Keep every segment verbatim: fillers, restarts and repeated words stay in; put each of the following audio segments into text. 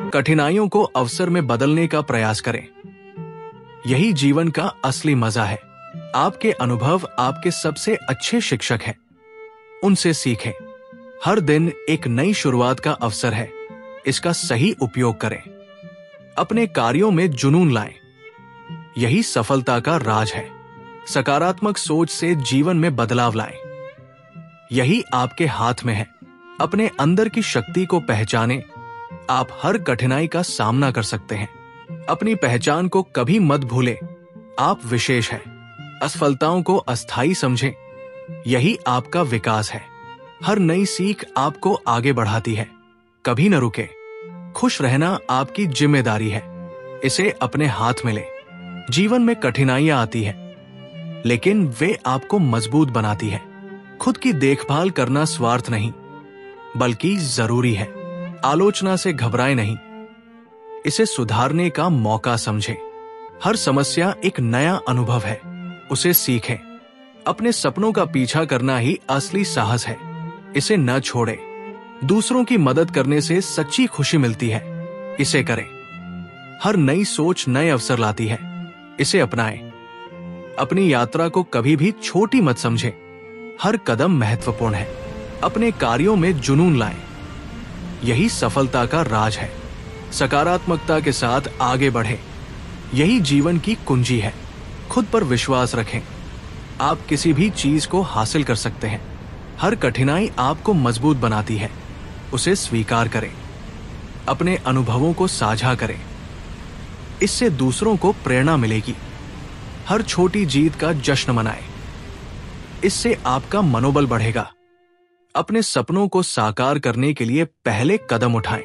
कठिनाइयों को अवसर में बदलने का प्रयास करें। यही जीवन का असली मजा है। आपके अनुभव आपके सबसे अच्छे शिक्षक हैं। उनसे सीखें। हर दिन एक नई शुरुआत का अवसर है, इसका सही उपयोग करें। अपने कार्यों में जुनून लाएं। यही सफलता का राज है। सकारात्मक सोच से जीवन में बदलाव लाएं। यही आपके हाथ में है। अपने अंदर की शक्ति को पहचानें। आप हर कठिनाई का सामना कर सकते हैं। अपनी पहचान को कभी मत भूलें। आप विशेष हैं। असफलताओं को अस्थायी समझें। यही आपका विकास है। हर नई सीख आपको आगे बढ़ाती है। कभी न रुके। खुश रहना आपकी जिम्मेदारी है, इसे अपने हाथ में लें। जीवन में कठिनाइयां आती है, लेकिन वे आपको मजबूत बनाती है। खुद की देखभाल करना स्वार्थ नहीं, बल्कि जरूरी है। आलोचना से घबराए नहीं, इसे सुधारने का मौका समझें। हर समस्या एक नया अनुभव है, उसे सीखें। अपने सपनों का पीछा करना ही असली साहस है, इसे न छोड़ें। दूसरों की मदद करने से सच्ची खुशी मिलती है, इसे करें। हर नई सोच नए अवसर लाती है, इसे अपनाएं। अपनी यात्रा को कभी भी छोटी मत समझें, हर कदम महत्वपूर्ण है। अपने कार्यों में जुनून लाएं। यही सफलता का राज है। सकारात्मकता के साथ आगे बढ़ें। यही जीवन की कुंजी है। खुद पर विश्वास रखें। आप किसी भी चीज को हासिल कर सकते हैं। हर कठिनाई आपको मजबूत बनाती है, उसे स्वीकार करें। अपने अनुभवों को साझा करें, इससे दूसरों को प्रेरणा मिलेगी। हर छोटी जीत का जश्न मनाएं, इससे आपका मनोबल बढ़ेगा। अपने सपनों को साकार करने के लिए पहले कदम उठाएं।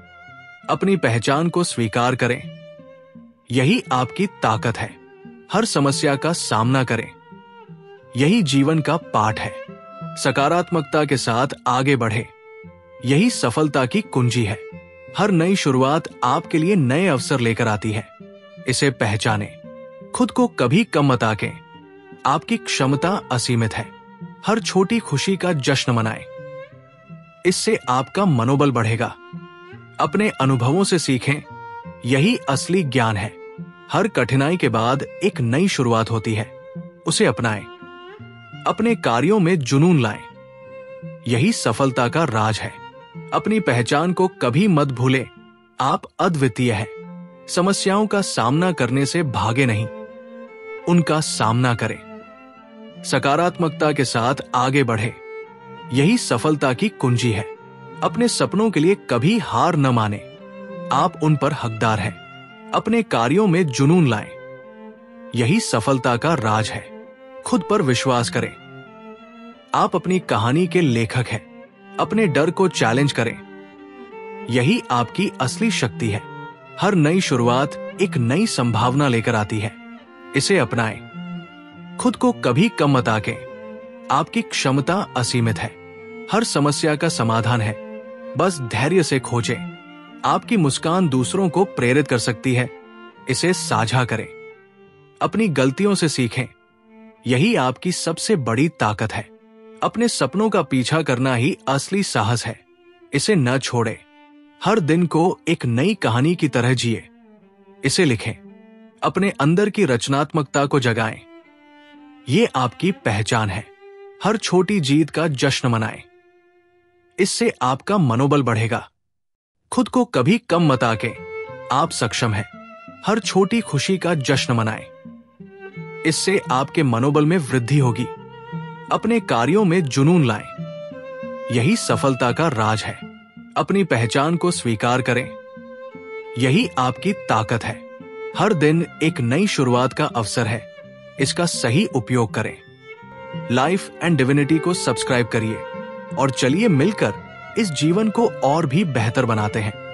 अपनी पहचान को स्वीकार करें, यही आपकी ताकत है। हर समस्या का सामना करें, यही जीवन का पाठ है। सकारात्मकता के साथ आगे बढ़ें, यही सफलता की कुंजी है। हर नई शुरुआत आपके लिए नए अवसर लेकर आती है, इसे पहचानें। खुद को कभी कम मत आंकें, आपकी क्षमता असीमित है। हर छोटी खुशी का जश्न मनाएं, इससे आपका मनोबल बढ़ेगा। अपने अनुभवों से सीखें, यही असली ज्ञान है। हर कठिनाई के बाद एक नई शुरुआत होती है, उसे अपनाएं। अपने कार्यों में जुनून लाएं, यही सफलता का राज है। अपनी पहचान को कभी मत भूलें, आप अद्वितीय हैं। समस्याओं का सामना करने से भागे नहीं, उनका सामना करें। सकारात्मकता के साथ आगे बढ़ें, यही सफलता की कुंजी है। अपने सपनों के लिए कभी हार न माने, आप उन पर हकदार हैं। अपने कार्यों में जुनून लाएं, यही सफलता का राज है। खुद पर विश्वास करें, आप अपनी कहानी के लेखक हैं। अपने डर को चैलेंज करें, यही आपकी असली शक्ति है। हर नई शुरुआत एक नई संभावना लेकर आती है, इसे अपनाएं। खुद को कभी कम मत आंकें, आपकी क्षमता असीमित है। हर समस्या का समाधान है, बस धैर्य से खोजें। आपकी मुस्कान दूसरों को प्रेरित कर सकती है, इसे साझा करें। अपनी गलतियों से सीखें, यही आपकी सबसे बड़ी ताकत है। अपने सपनों का पीछा करना ही असली साहस है, इसे न छोड़ें। हर दिन को एक नई कहानी की तरह जिए, इसे लिखें। अपने अंदर की रचनात्मकता को जगाएं, ये आपकी पहचान है। हर छोटी जीत का जश्न मनाएं, इससे आपका मनोबल बढ़ेगा। खुद को कभी कम मत आंकें, आप सक्षम हैं। हर छोटी खुशी का जश्न मनाएं, इससे आपके मनोबल में वृद्धि होगी। अपने कार्यों में जुनून लाएं, यही सफलता का राज है। अपनी पहचान को स्वीकार करें, यही आपकी ताकत है। हर दिन एक नई शुरुआत का अवसर है, इसका सही उपयोग करें। लाइफ एंड डिविनिटी को सब्सक्राइब करिए और चलिए मिलकर इस जीवन को और भी बेहतर बनाते हैं।